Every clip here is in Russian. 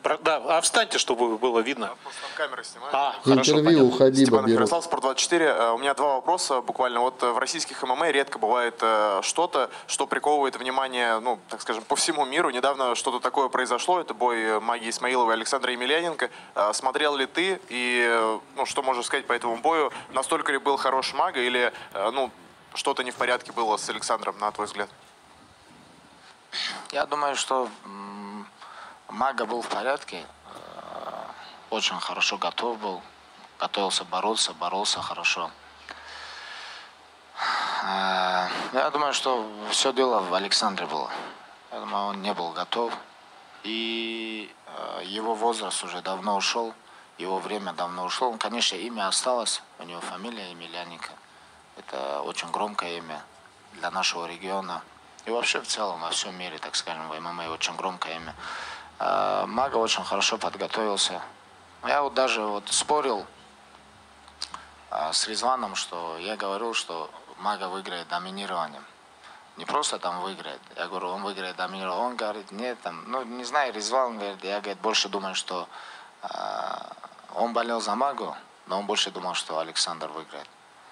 Да, встаньте, чтобы было видно. Просто там камера снимает. Хорошо, Интервью у Хабиба Степан берут. Ярослав, Спорт24. У меня два вопроса буквально. Вот в российских ММА редко бывает что-то, что приковывает внимание, ну, так скажем, по всему миру. Недавно что-то такое произошло. Это бой Маги Исмаилова и Александра Емельяненко. Смотрел ли ты и, ну, что можешь сказать по этому бою? Настолько ли был хорош Мага или, ну, что-то не в порядке было с Александром, на твой взгляд? Я думаю, что Мага был в порядке, очень хорошо готов был, готовился боролся хорошо. Я думаю, что все дело в Александре было. Я думаю, он не был готов. И его возраст уже давно ушел, его время давно ушло. Конечно, имя осталось, у него фамилия Емельяненко. Это очень громкое имя для нашего региона. И вообще в целом во всем мире, так скажем, в ММА очень громкое имя. Мага очень хорошо подготовился. Я вот даже вот спорил с Резваном, что я говорил, что Мага выиграет доминированием. Не просто там выиграет. Я говорю, он выиграет доминированием. Он говорит, нет, там, ну не знаю, Резван говорит, я говорит, больше думаю, что он болел за Магу, но он больше думал, что Александр выиграет.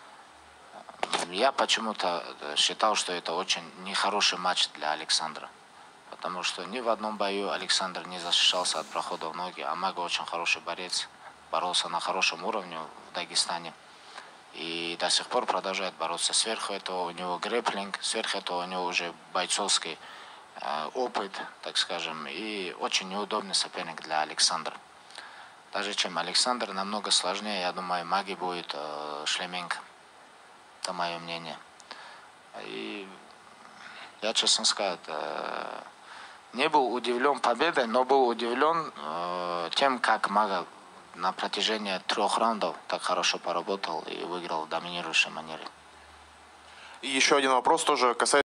Я почему-то считал, что это очень нехороший матч для Александра. Потому что ни в одном бою Александр не защищался от прохода в ноги, а Мага очень хороший борец. Боролся на хорошем уровне в Дагестане. И до сих пор продолжает бороться. Сверху этого у него грэпплинг, сверху этого у него уже бойцовский опыт, так скажем. И очень неудобный соперник для Александра. Даже чем Александр, намного сложнее, я думаю, Маге будет Шлеменко. Это мое мнение. И я, честно сказать, не был удивлен победой, но был удивлен тем, как Мага на протяжении 3 раундов так хорошо поработал и выиграл в доминирующей манере. И еще один вопрос тоже касается